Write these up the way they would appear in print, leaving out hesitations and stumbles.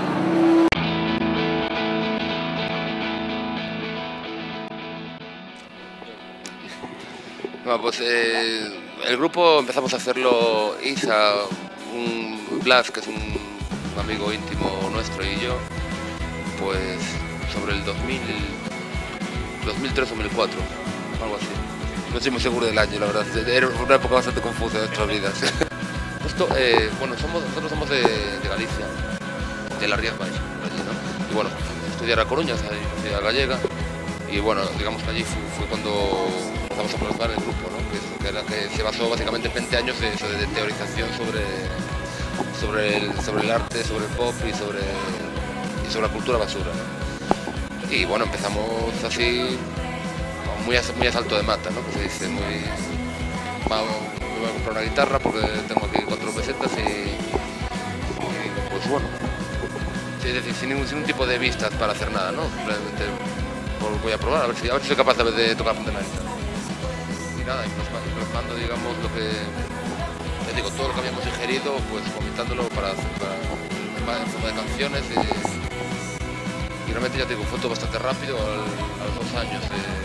Bueno, pues el grupo empezamos a hacerlo Isa, Blas, que es un amigo íntimo nuestro, y yo, pues sobre el 2003 o 2004, algo así. No estoy muy seguro del año, la verdad. Era una época bastante confusa de nuestras vidas. Bueno, nosotros somos de Galicia, de las Rías Baixas, allí, ¿no? Y bueno, estudiar a Coruña, es una ciudad gallega, y bueno, digamos que allí fue cuando empezamos a plasmar el grupo, ¿no? Que se basó básicamente en 20 años de teorización sobre el arte, sobre el pop y sobre la cultura basura, ¿no? Y bueno, empezamos así, muy a salto de mata, ¿no? Que se dice, me voy a comprar una guitarra porque tengo aquí 4 pesetas y pues bueno, es decir, sin ningún tipo de vistas para hacer nada, ¿no? Simplemente voy a probar, a ver si soy capaz de tocar la guitarra. Y nada, y plasmando, digamos, lo que, te digo, todo lo que habíamos ingerido, pues comentándolo en forma de canciones, y realmente, ya te digo, fue todo bastante rápido. A los 2 años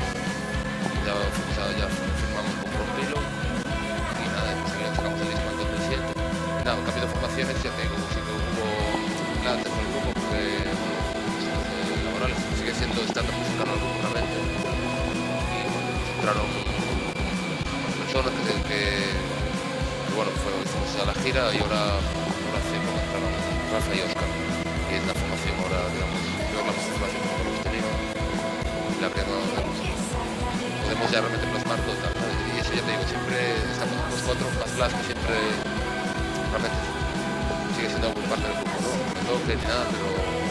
ya firmamos con Rompilo, y nada, sacamos el disco en 2007. Nada, un cambio de formaciones, ya te digo, sí que hubo nada con el grupo, porque laborales sigue siendo estándar musical al grupo realmente, y bueno, entraron personas que bueno, fuimos a la gira, y ahora sí, bueno, entraron Rafa y Óscar, y es la formación ahora, digamos, yo la mejor formación que hemos tenido, la que no podemos ya realmente plasmar todo tal, ¿sabes? Y eso, ya te digo, siempre estamos los 4 más Blas, que siempre realmente sigue siendo muy parte del grupo, ¿no? No toque ni nada, pero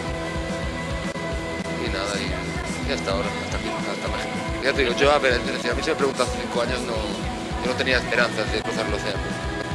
y nada, y hasta ahora, hasta aquí, hasta México. Ya te digo, yo, a ver, a mí se me pregunta hace 5 años, yo no tenía esperanzas de cruzar el océano.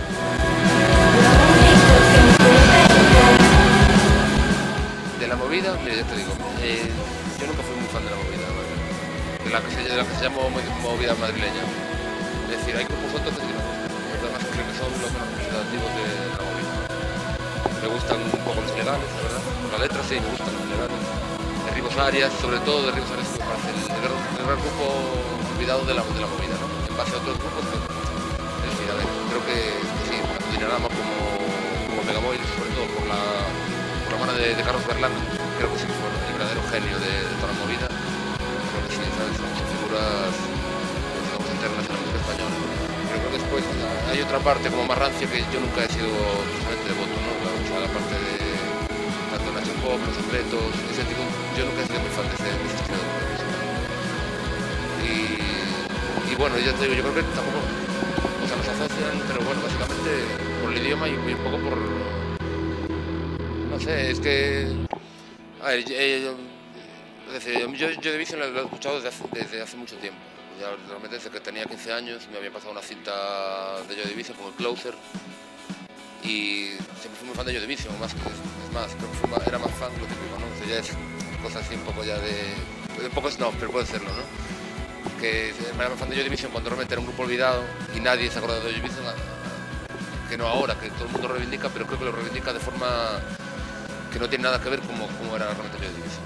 De la movida, mira, ya te digo, yo nunca fui muy fan de la movida, ¿vale? de la que se llama movida madrileña. Es decir, hay grupos otros que no, además creo que son los menos representativos de la movida. Me gustan un poco los ilegales, la verdad. Por la letra sí, me gustan los ilegales. De Ribos Arias, sobre todo de Ribos Arias, me parece el gran grupo olvidado de la movida, ¿no? En base a otros grupos, es decir, a ver, creo que sí, tanto Dinarama como Megamoil, sobre todo por la mano de Carlos Berlanga, creo que sí fue el verdadero genio de toda la movida. Creo que sí, ¿sabes? Son figuras, digamos, internas en la música española. Pero creo que después hay otra parte como más rancia que yo nunca he sido personalmente devoto, ¿no? O sea, la parte de tanto Nacho Pop, Los Secretos, ese tipo, yo nunca he sido muy fan de ese estilo de música. Y bueno, ya te digo, yo creo que tampoco, o sea, nos asocian, pero bueno, básicamente por el idioma y un poco por, no sé, es que, a ver, yo de Vision lo he escuchado desde hace mucho tiempo. Ya realmente desde que tenía 15 años me había pasado una cinta de Joy Division con el Closer, y siempre fui muy fan de Joy Division, es más, creo que era más fan lo típico, ¿no? O sea, ya es cosas así un poco ya de poco snob, pero puede serlo, ¿no? Que me era fan de Joy Division cuando realmente era un grupo olvidado y nadie se acordaba de Joy Division, que no ahora, que todo el mundo lo reivindica, pero creo que lo reivindica de forma que no tiene nada que ver como era realmente Joy Division.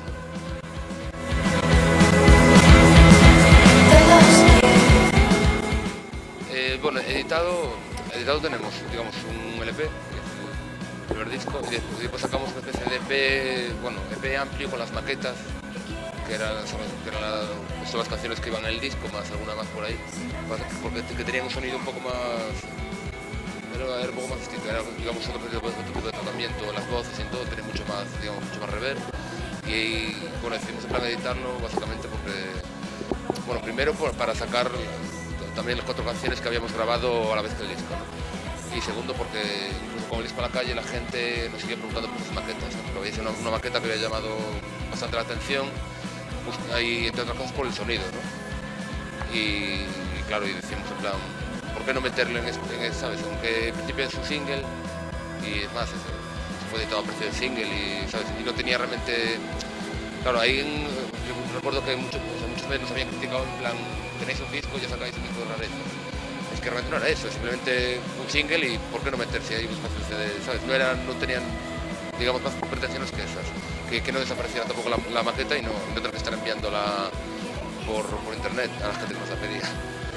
Bueno, editado tenemos, digamos, un LP, que es el primer disco, y después sacamos una especie de EP, bueno, EP amplio con las maquetas, que eran las canciones que iban en el disco, más alguna más por ahí, porque tenían un sonido un poco más, era un poco más distinto, era, digamos, otro tipo de tratamiento, las voces y todo, tenía mucho más reverb, y bueno, decidimos en plan editarlo básicamente porque, bueno, primero para sacar también las 4 canciones que habíamos grabado a la vez que el disco, ¿no? Y segundo porque incluso con el disco a la calle la gente nos sigue preguntando por esas maquetas, ¿no? Porque había sido una maqueta que había llamado bastante la atención, pues, y entre otras cosas por el sonido, ¿no? Y claro, y decimos en plan, ¿por qué no meterlo en ¿sabes? Aunque en principio es un single, y es más, fue editado a precio de single, y ¿sabes? Y no tenía realmente, claro, ahí yo recuerdo que muchos veces nos habían criticado en plan, tenéis un disco, ya sacáis un disco de rareza. Es que realmente no era eso, simplemente un single, y ¿por qué no meterse ahí buscando el CD? ¿Sabes? No tenían digamos, más pretensiones que esas. Que no desapareciera tampoco la maqueta y no tener que estar enviándola por internet a la gente que nos la pedía.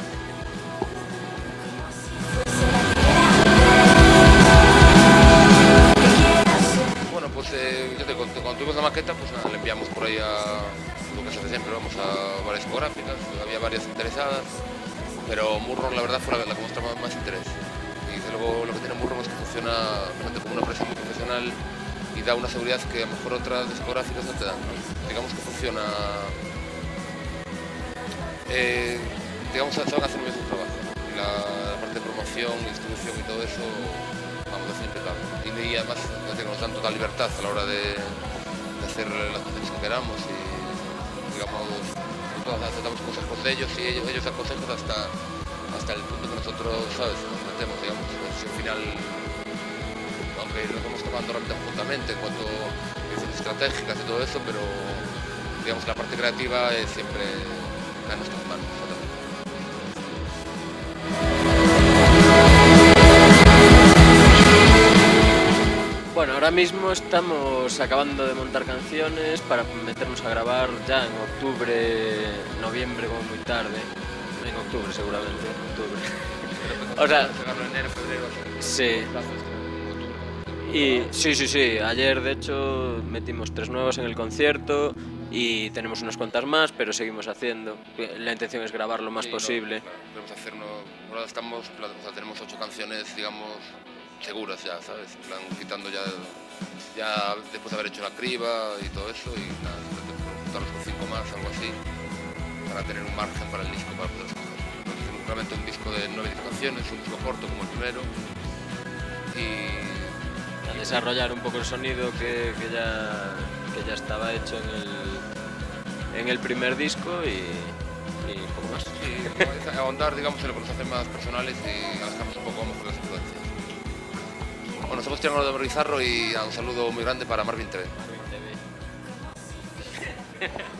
Bueno, pues yo te conté, cuando tuvimos la maqueta, pues nada, le enviamos por ahí a lo que se hace siempre, vamos a varias discográficas, había varias interesadas, pero Murron la verdad fue la que mostraba más interés. Y desde luego lo que tiene Murron es que funciona realmente como una empresa muy profesional y da una seguridad que a lo mejor otras discográficas no te dan, ¿no? Digamos que funciona, digamos, saben hacer muy bien su trabajo. Y la parte de promoción, distribución y todo eso, vamos, es impecable. Y además nos dan total libertad a la hora de hacer las canciones que queramos y, digamos, todas aceptamos consejos de ellos y ellos aconsejan hasta el punto que nosotros, ¿sabes?, nos metemos, digamos, si al final, aunque lo estamos tocando conjuntamente en cuanto a decisiones estratégicas y todo eso, pero digamos que la parte creativa es siempre a nuestras manos. Bueno, ahora mismo estamos acabando de montar canciones para meternos a grabar ya en octubre, noviembre como muy tarde. En octubre seguramente, en octubre. O sea, enero, febrero, sí. Y sí. Ayer de hecho metimos 3 nuevas en el concierto y tenemos unas cuantas más, pero seguimos haciendo. La intención es grabar lo más posible. Claro, queremos hacernos, ahora tenemos 8 canciones, digamos, seguras ya, ¿sabes? En plan, quitando ya después de haber hecho la criba y todo eso, y nada, juntarlos con 5 más, algo así, para tener un margen para el disco, para poder escoger. Entonces, realmente un disco de 9 canciones, un disco corto como el primero, y a desarrollar un poco el sonido que ya estaba hecho en el primer disco y un poco más. Sí, ahondar, digamos, en lo que nos hace más personales y alejarnos un poco más de las influencias. Bueno, somos Triángulo de Bizarro y un saludo muy grande para Marvin TV. Marvin TV.